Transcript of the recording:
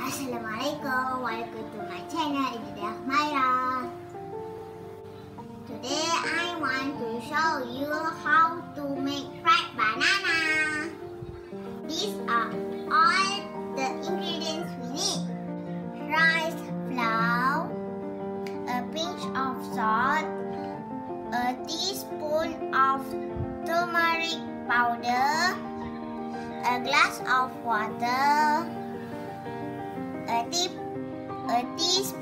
Assalamualaikum, welcome to my channel, Irdyna. Today I want to show you how to make fried banana. These are all the ingredients we need. Rice, flour, a pinch of salt, a teaspoon of turmeric powder, a glass of water, a teaspoon